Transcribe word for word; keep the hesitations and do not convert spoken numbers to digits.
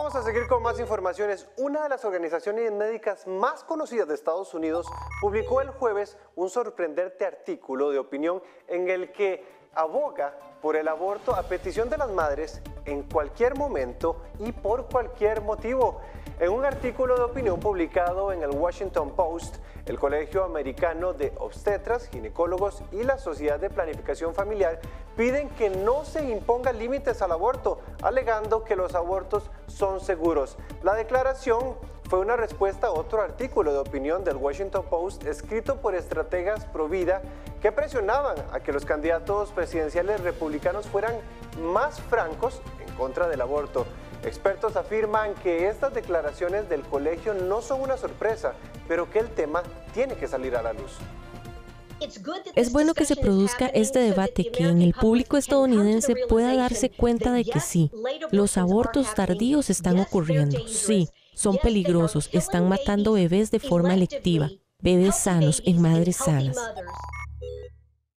vamos a seguir con más informaciones. Una de las organizaciones médicas más conocidas de Estados Unidos publicó el jueves un sorprendente artículo de opinión en el que aboga por el aborto a petición de las madres en cualquier momento y por cualquier motivo. En un artículo de opinión publicado en el Washington Post, el Colegio Americano de Obstetras, Ginecólogos y la Sociedad de Planificación Familiar piden que no se impongan límites al aborto, alegando que los abortos son seguros. La declaración fue una respuesta a otro artículo de opinión del Washington Post escrito por estrategas pro vida que presionaban a que los candidatos presidenciales republicanos fueran más francos en contra del aborto. Expertos afirman que estas declaraciones del colegio no son una sorpresa, pero que el tema tiene que salir a la luz. Es bueno que se produzca este debate, que en el público estadounidense pueda darse cuenta de que sí, los abortos tardíos están ocurriendo, sí, son peligrosos, están matando bebés de forma electiva, bebés sanos en madres sanas.